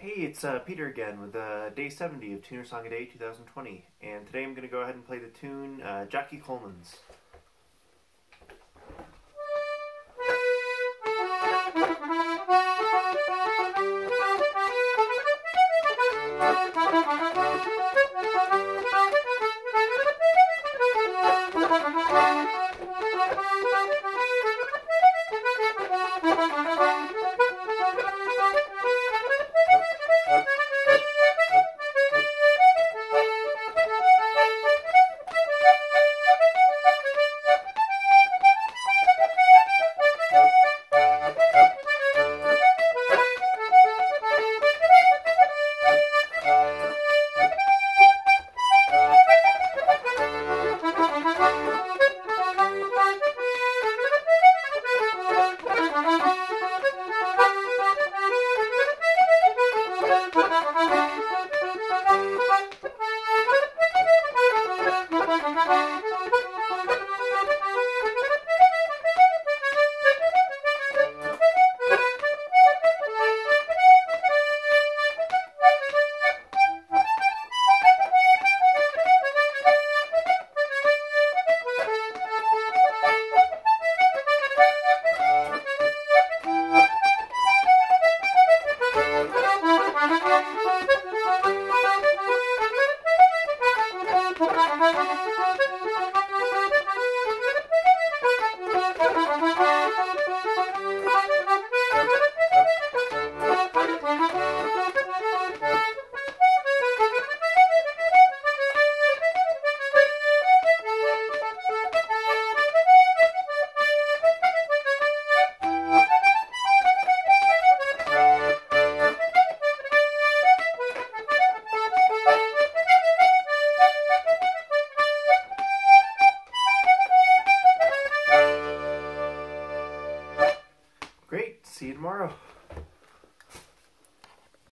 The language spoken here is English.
Hey, it's Peter again with day 70 of Tuner Song a Day 2020. And today I'm going to go ahead and play the tune Jackie Coleman's. Great, see you tomorrow.